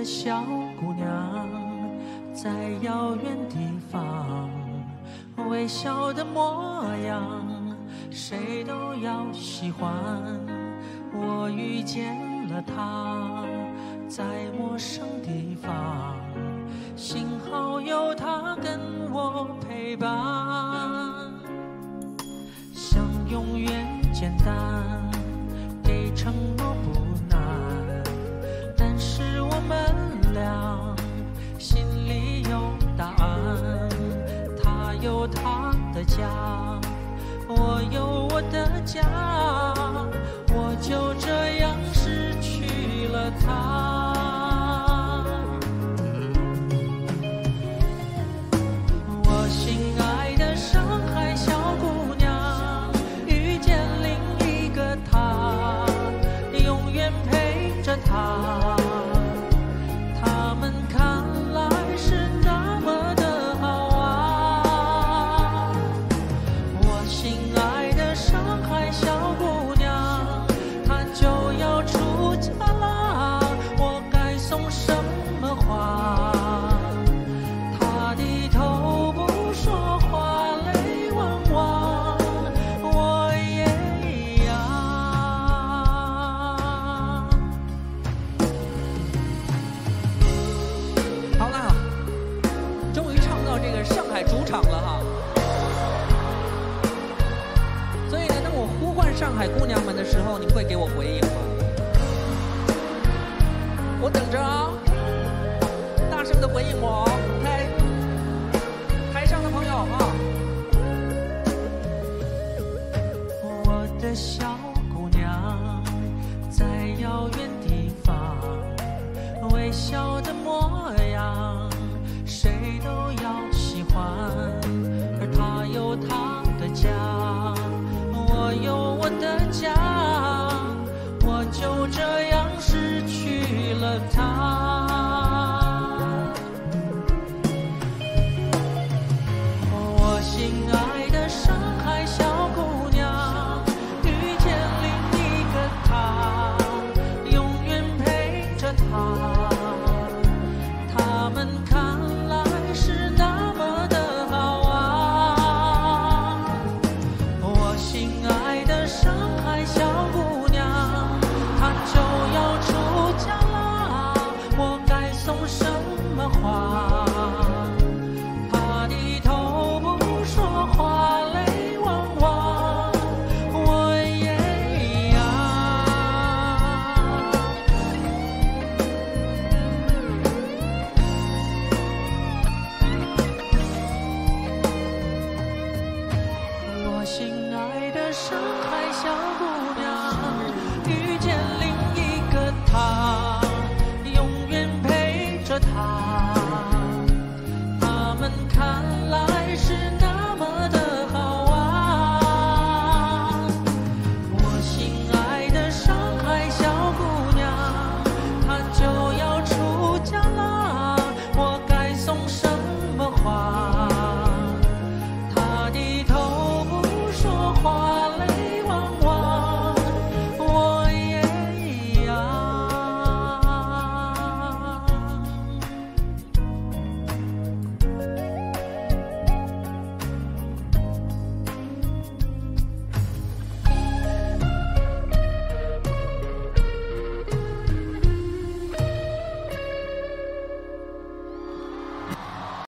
小姑娘，在遥远地方，微笑的模样，谁都要喜欢。我遇见了她，在陌生地方，幸好有她跟我陪伴。想永远简单，给承诺不难，但是我们俩心里有答案。他有他的家，我有我的家，我就这样失去了他。我心爱的上海小姑娘，遇见另一个他，永远陪着他。他们看来是那么的好啊。我心爱的上海小姑娘，她就要出嫁啦，我该送什么花？她低头不说话，泪汪汪，我也一样。好了，终于唱到这个上海主场了哈。所以呢，当我呼唤上海姑娘们的时候，你们会给我回应吗？我等着啊，大声的回应我。台上的朋友啊，我的小姑娘，在遥远地方，微笑的模样，谁都要喜欢。而她有她的家，我有我的家，我就这样失去了她。我心爱的上海小姑娘，遇见另一个他，永远陪着她。他们看来是那么的好啊。我心爱的上海小姑娘，她就要出嫁啦，我该送什么花？她低头不说话，泪汪汪，我也一样。我心爱的上海小姑娘，遇见另一个他，永远陪着她。他们看来是那么的好啊。我心爱的上海小姑娘，她就要出嫁啦，我该送什么花？